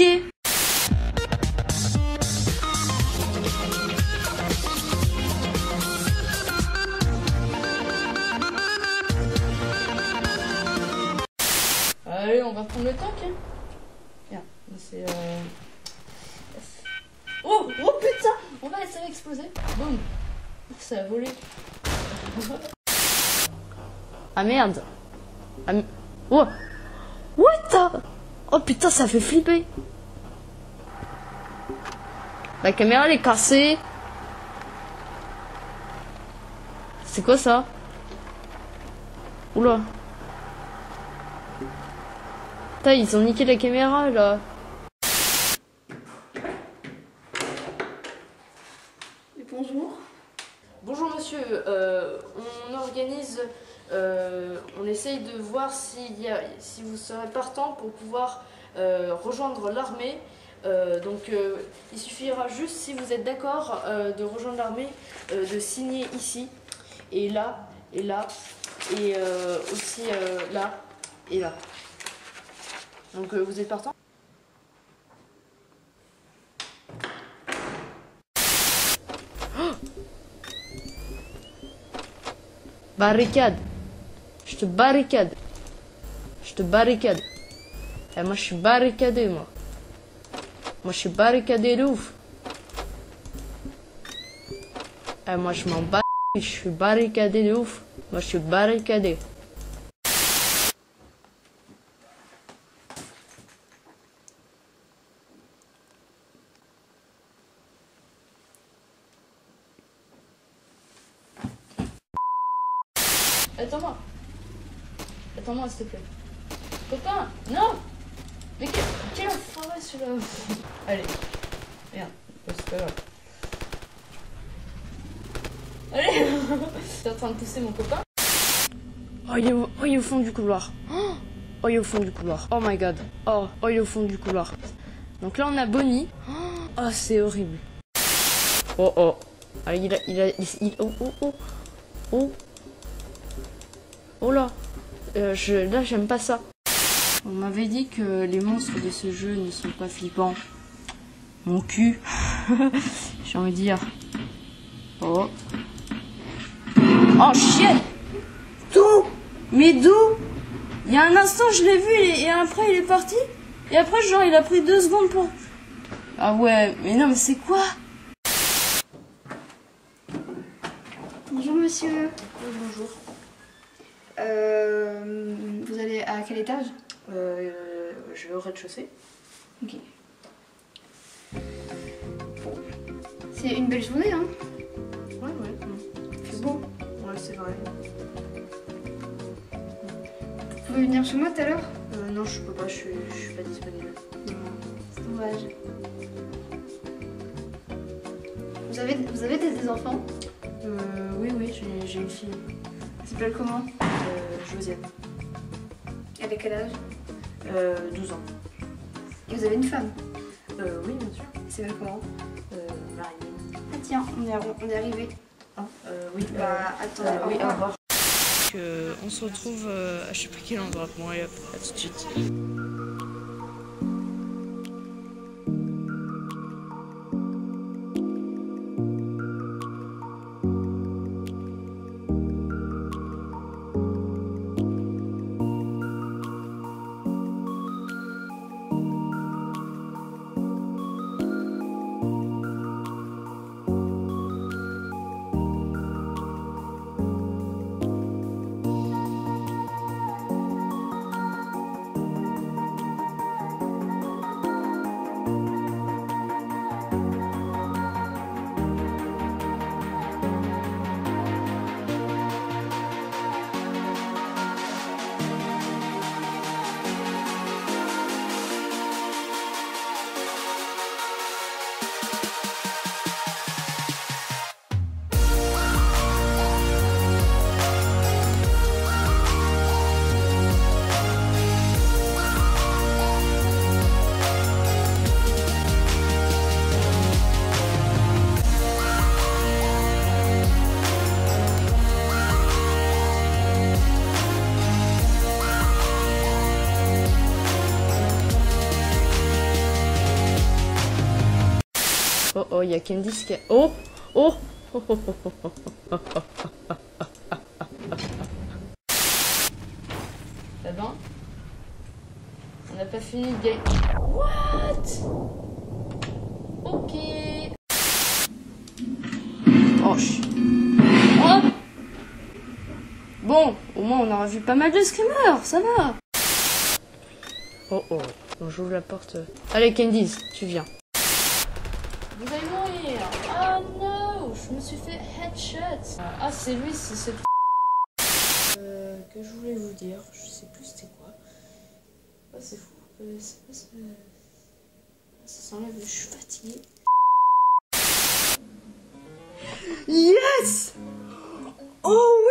niquer. Allez, on va prendre le tank. Hein. Tiens, c'est Oh, oh putain, on va essayer d'exploser. Boum, ça a volé. Ah merde. Oh, what the... Oh putain, ça fait flipper. La caméra elle est cassée. C'est quoi ça? Oula. Putain, ils ont niqué la caméra là. Bonjour. Bonjour monsieur, on organise, on essaye de voir si vous serez partant pour pouvoir rejoindre l'armée. Donc il suffira juste, si vous êtes d'accord, de rejoindre l'armée, de signer ici, et là, et là, et aussi là, et là. Donc vous êtes partant? Barricade. Je te barricade. Je te barricade. Et moi je suis barricadé moi. Moi je suis barricadé de ouf. Et moi je m'en bats. Je suis barricadé de ouf. Moi je suis barricadé. Attends-moi. Attends-moi, s'il te plaît. Copain, non. Mais quel enfoiré celui-là. Allez. Merde. C'est pas grave. Allez. T'es en train de pousser mon copain. Oh, il est au fond du couloir. Oh, il est au fond du couloir. Oh my god. Oh, il est au fond du couloir. Donc là, on a Bonnie. Oh, c'est horrible. Oh, oh. Allez, oh. Oh là, là j'aime pas ça. On m'avait dit que les monstres de ce jeu ne sont pas flippants. Mon cul. J'ai envie de dire. Oh. Oh chienne. D'où? Mais d'où? Il y a un instant je l'ai vu et après il est parti. Et après genre il a pris 2 secondes pour... Ah ouais, mais non mais c'est quoi? Bonjour monsieur. Bonjour. Vous allez à quel étage? Je vais au rez-de-chaussée. Ok. C'est une belle journée, hein? Ouais. C'est beau. Ouais, c'est vrai. Vous pouvez venir chez moi tout à l'heure? Non, je peux pas, je suis pas disponible. C'est dommage. Vous avez des enfants? Oui, j'ai une fille. Elle s'appelle comment? Josiane. Elle a quel âge? 12 ans. Et vous avez une femme? Oui, bien sûr. Elle s'appelle comment? Marie. Ah tiens, on est arrivé. Ah, oui. Bah attendez, Oui, au revoir. On se retrouve à je sais plus quel endroit. Bon, allez hop, à tout de suite. il y a Candice qui a... Oh, oh, oh, oh, oh, oh, oh, oh, oh. Ça va? On n'a pas fini le game. What? Ok. Oh, oh. Bon, au moins on aura vu pas mal de screamers, ça va. Oh oh, bon, j'ouvre la porte. Allez Candice, tu viens. Vous allez mourir. Ah non, je me suis fait headshot. Ah c'est lui, c'est cette... que je voulais vous dire, je sais plus c'était quoi. Oh, c'est fou. Ça s'enlève, je suis fatiguée. Yes! Oh